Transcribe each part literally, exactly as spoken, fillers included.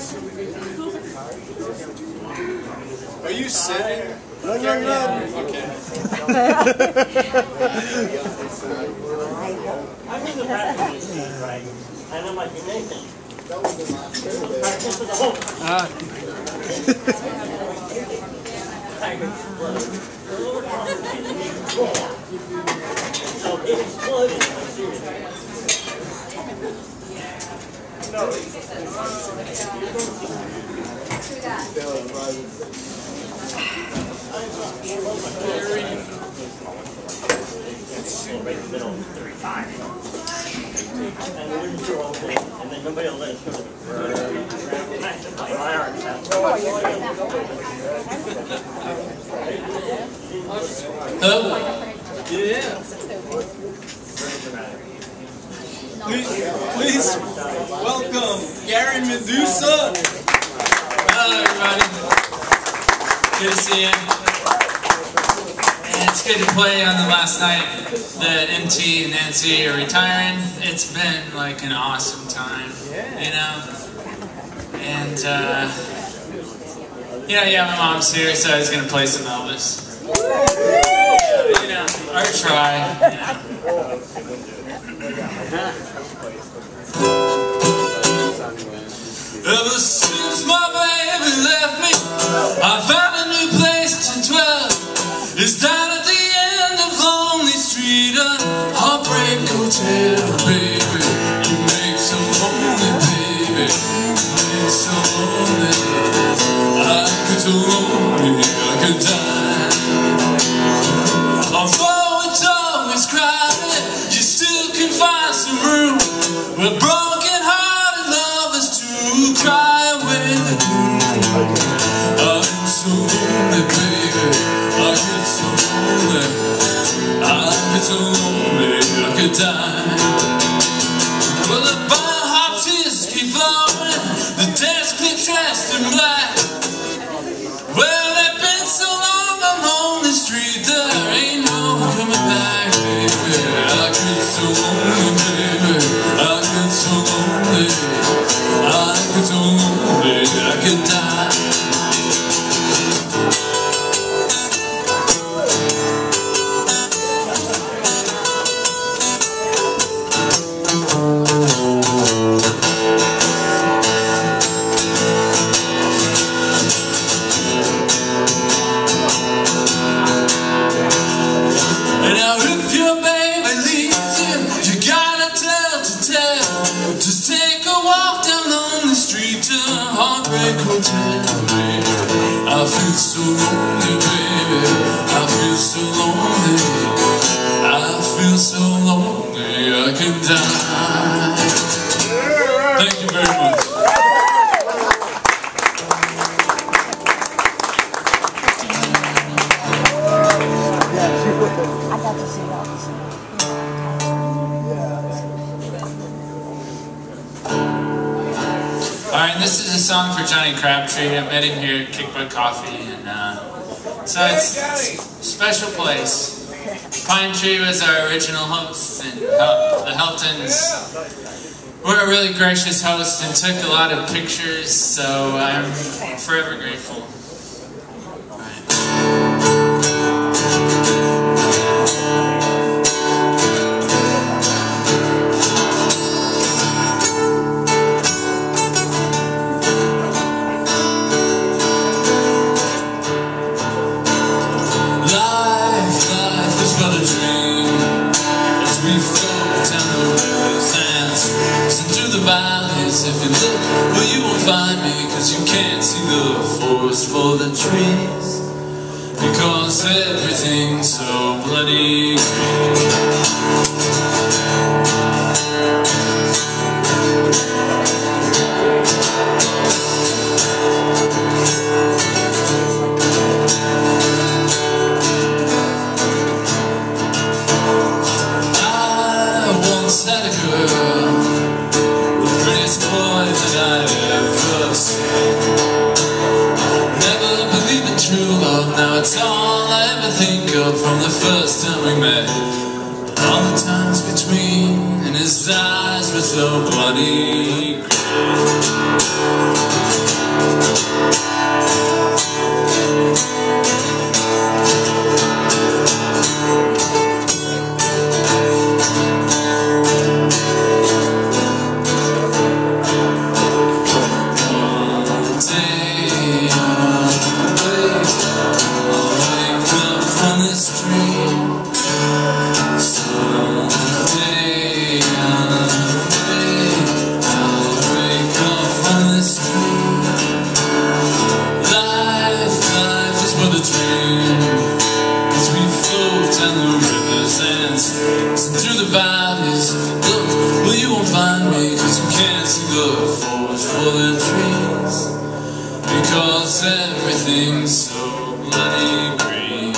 Are you sitting? No, no, no. Okay. I'm in the practice seat, right? And I'm like, Nathan. Ah. So it exploded. No. Right in the middle, thirty-five. And then nobody will let us go to the Hello? Yeah. Please, please welcome Gary Medusa. Hello, everybody. Good to see you. And it's good to play on the last night. The M T and Nancy are retiring. It's been like an awesome time, you know. And uh, you know, yeah, my mom's here, so I was gonna play some Elvis. You know, or try. You know. Ever since my baby left me, I found a new place to dwell. It's down at the end of Lonely Street, a heartbreak hotel, baby. You make so lonely, baby. You make so lonely. I get so lonely, I could die. Although it's always crowded, you still can find some room where broken-hearted lovers to cry with. I'm so lonely, baby. I get so lonely. I get so lonely I could die. Well, the bar hot tears keep flowing. The desk keeps dressed in black. Well, they've been so long on Lonely Street, there ain't no coming back, baby. I get so lonely, baby. I get so lonely. I get so lonely I could die. I feel so lonely, baby. I feel so lonely. I feel so lonely I could die. Thank you very much. I got to see that. Alright, this is a song for Johnny Crabtree. I met him here at Kick Butt Coffee, and uh, so it's a special place. Pine Tree was our original host, and Hel the Heltons were a really gracious host and took a lot of pictures, so I'm forever grateful. If you look, well, you won't find me, cause you can't see the forest for the trees, because everything's so bloody green. I once had a girl, boy that I ever seen. Never believed in true love, now it's all I ever think of from the first time we met. All the times between, and his eyes were so bloody green. 'cause everything's so bloody green.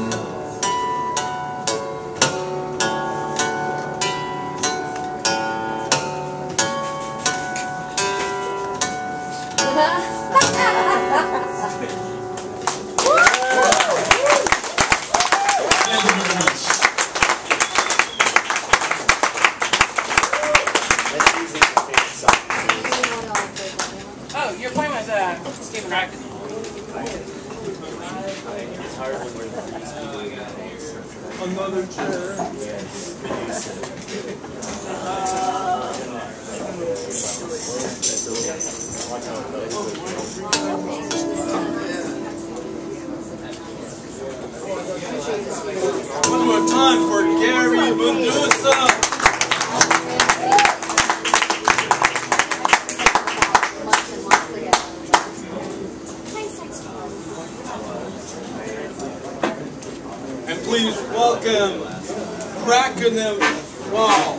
Oh, you're playing with uh, Stephen Rackett. Another chair. One more time for Gary Medusa. And please welcome Cracking Them Wow.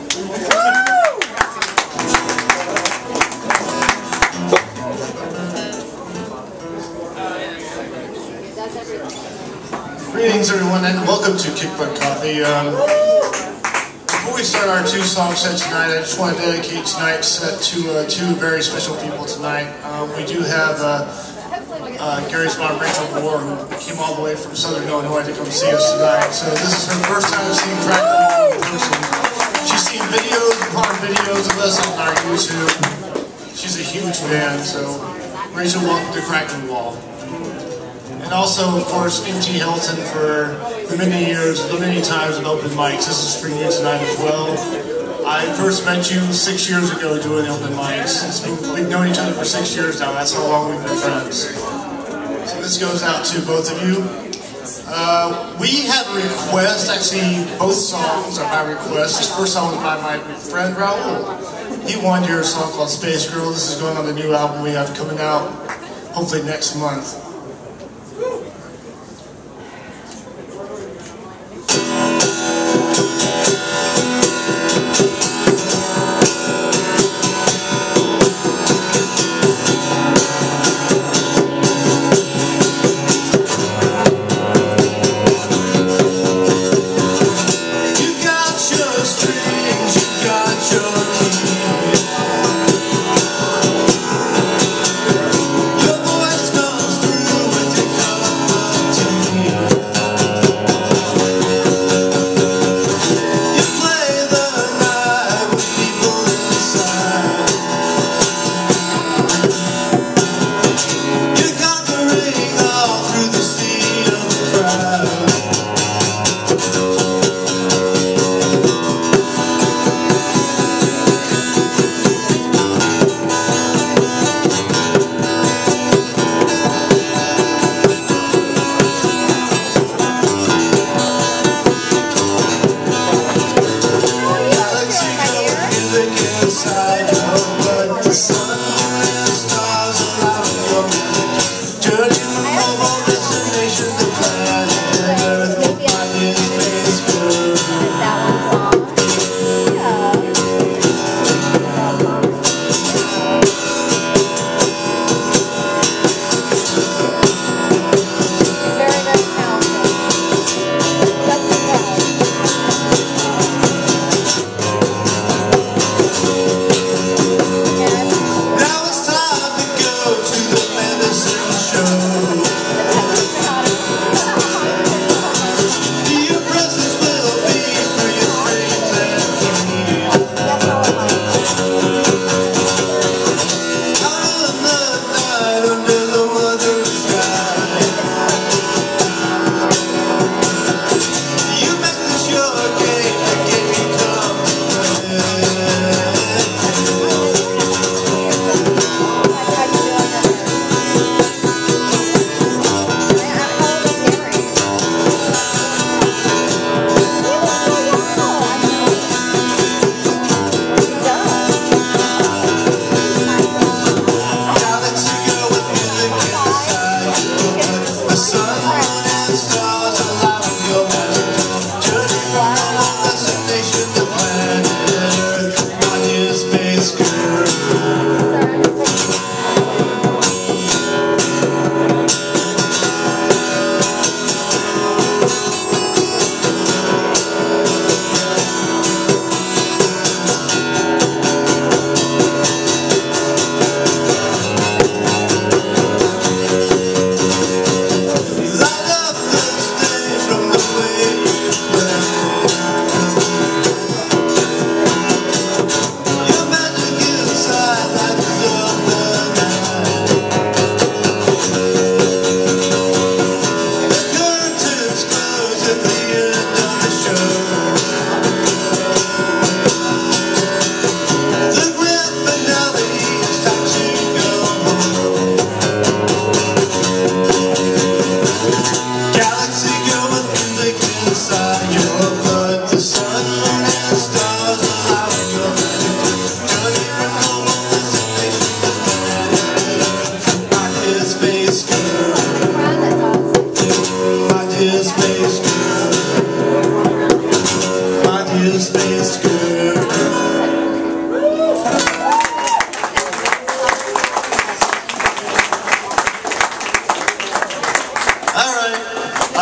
Greetings everyone and welcome to Kick Butt Coffee. Um, before we start our two song set tonight, I just want to dedicate tonight's set to uh, two very special people tonight. Um, we do have uh, uh, Gary's mom, Rachel Moore, who came all the way from Southern Illinois to come see us tonight. So this is her first time seeing Crackling in person. She's seen videos upon videos of us on our YouTube. She's a huge fan, so Rachel, welcome to Crackling Wall. And also, of course, M T Helton for the many years, the many times of open mics. This is for you tonight as well. I first met you six years ago doing open mics. It's been, we've known each other for six years now. That's how long we've been friends. So this goes out to both of you. Uh, we had a request, actually both songs are by request. This first song was by my friend Raul. He wanted to hear a song called Space Girl. This is going on the new album we have coming out hopefully next month. Your voice comes through.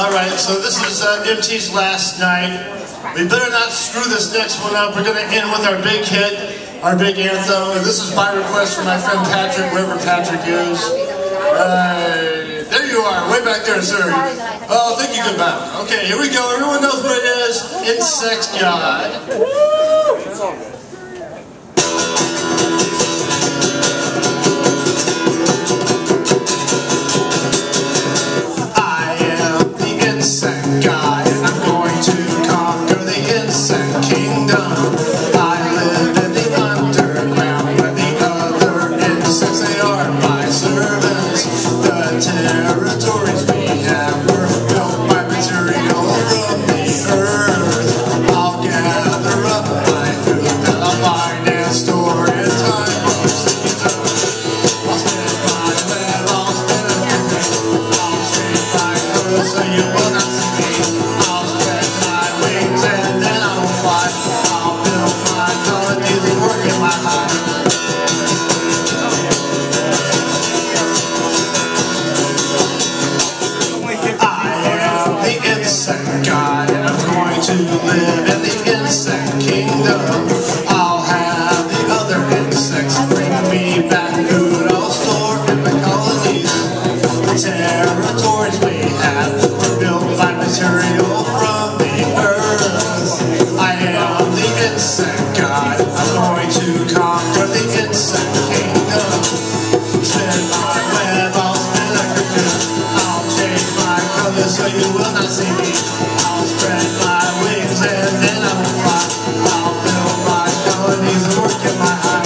Alright, so this is uh, M T's last night. We better not screw this next one up. We're going to end with our big hit, our big anthem. And this is by request from my friend Patrick, wherever Patrick is. Uh, there you are, way back there, sir. Oh, thank you, goodbye. Okay, here we go. Everyone knows what it is. Insect God. So you will not see me. I'll spread my wings and then I will fly. I'll build my colonies and work in my hive.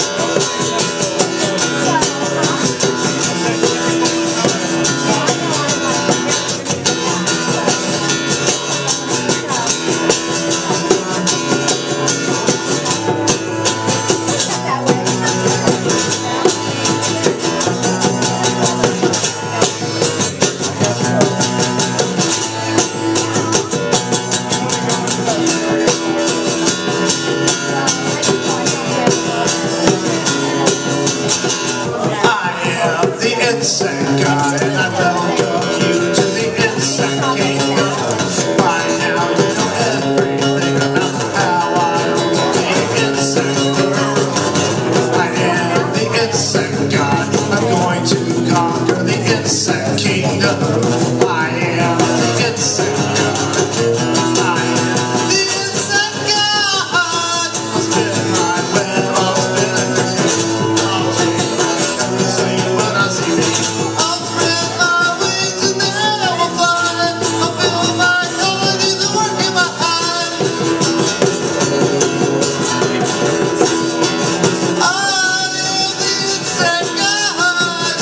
Insect God, and I welcome you to the insect kingdom. By now you know everything about how I rule the insect world. I am the insect God. I'm going to conquer the insect kingdom. I am the insect God. I am the insect God. I'll spin my web, I'll spin a cricket, I'll change my color so you will not see me. I'll spread my wings and then I will fly. I'll build my colonies and work in my hive. I am the insect God.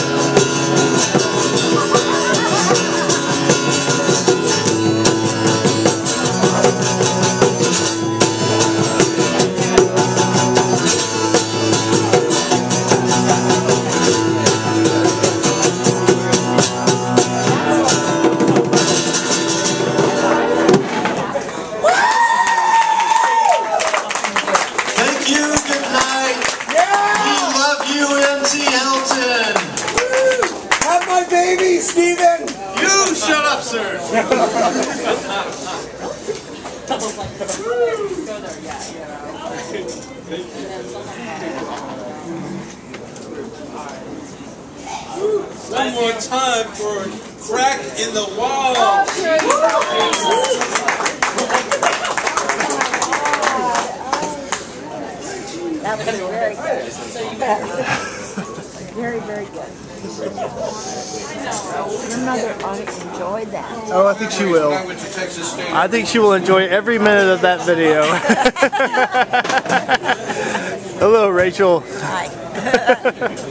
Thank you, good night. We love you, M T Helton. Have my baby, Steven! You shut up, sir. One more time for Crack in the Wall. That was very good. Very, very good. Your mother ought to enjoy that. Oh, I think she will. I think she will enjoy every minute of that video. Hello, Rachel. Hi.